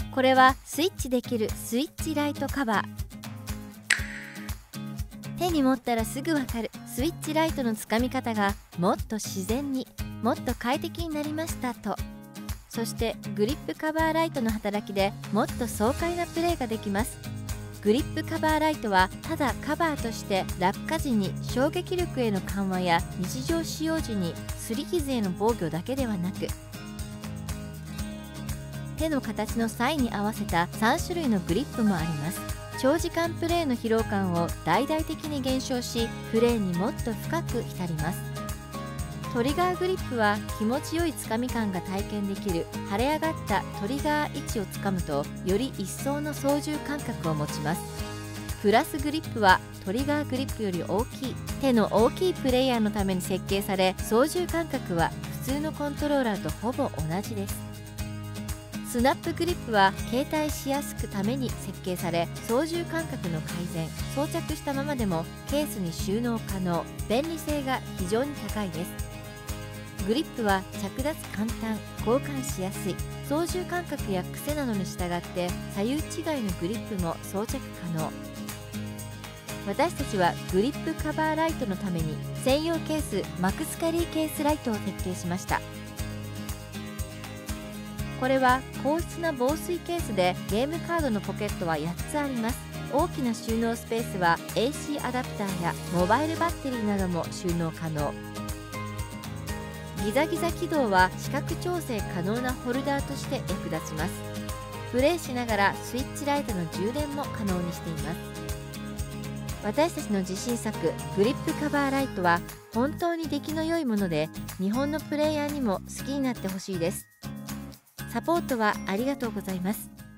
これはスイッチできるスイッチライトカバー。手に持ったらすぐわかるスイッチライトのつかみ方がもっと自然に、もっと快適になりましたと。そしてグリップカバーライトの働きでもっと爽快なプレーができます。グリップカバーライトはただカバーとして落下時に衝撃力への緩和や日常使用時に擦り傷への防御だけではなく、手の形の際に合わせた3種類のグリップもあります。長時間プレーの疲労感を大々的に減少し、プレーにもっと深く浸ります。トリガーグリップは気持ちよいつかみ感が体験できる腫れ上がったトリガー位置をつかむと、より一層の操縦感覚を持ちます。プラスグリップはトリガーグリップより大きい手の大きいプレイヤーのために設計され、操縦感覚は普通のコントローラーとほぼ同じです。スナップグリップは携帯しやすくために設計され、操縦感覚の改善、装着したままでもケースに収納可能、便利性が非常に高いです。グリップは着脱簡単、交換しやすい、操縦感覚や癖などに従って左右違いのグリップも装着可能。私たちはグリップカバーライトのために専用ケースマクスカリーケースライトを設計しました。これは硬質な防水ケースで、ゲームカードのポケットは8つあります。大きな収納スペースは AC アダプターやモバイルバッテリーなども収納可能。ギザギザ起動は視覚調整可能なホルダーとして役立ちます。プレイしながらスイッチライトの充電も可能にしています。私たちの自信作グリップカバーライトは本当に出来の良いもので、日本のプレイヤーにも好きになってほしいです。サポートはありがとうございます。